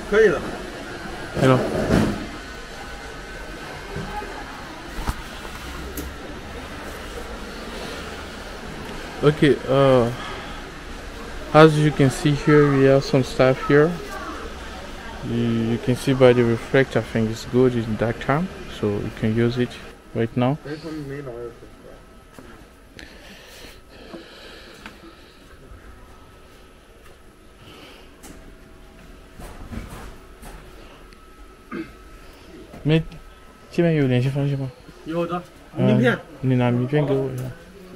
可以的。 Hello. Okay, as you can see here, we have some stuff here. You can see by the reflector, I think it's good in dark time, so you can use it right now.没，这边有联系方式吗？ 有的，名片。 你拿名片给我一下。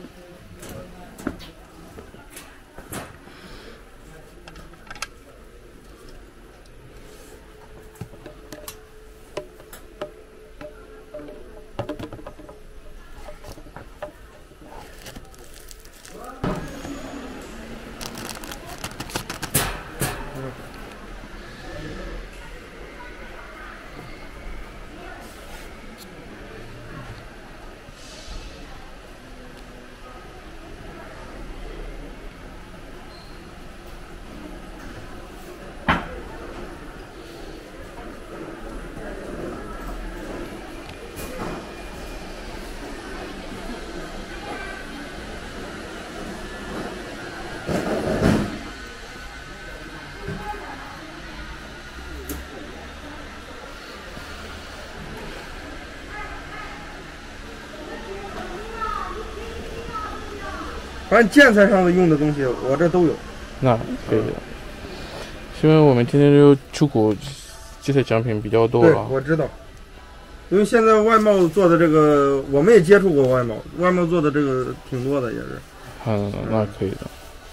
反正建材上的用的东西，我这都有。 那可以的。因为我们天天都出口，这些奖品比较多了。 对，我知道。因为现在外贸做的这个，我们也接触过外贸，外贸做的这个挺多的，也是。 那可以的。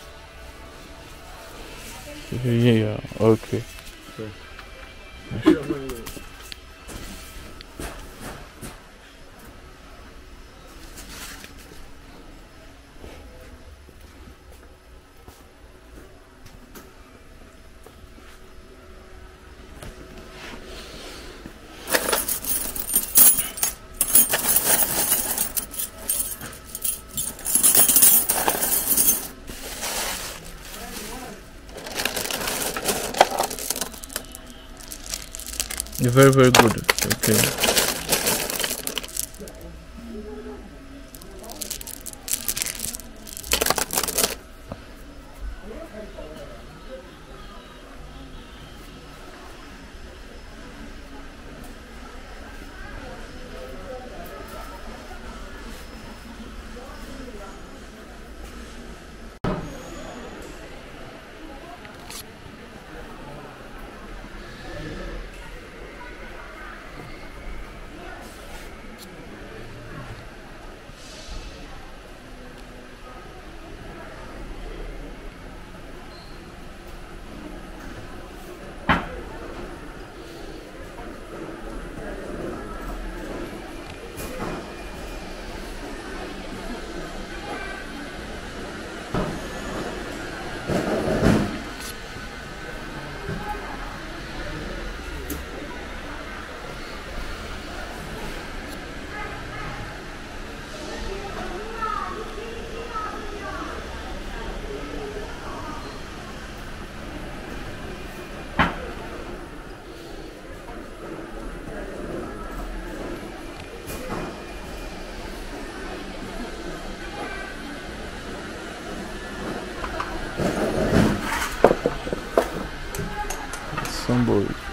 就是也 OK。 对。 You're very, very good. Okay. Some boys.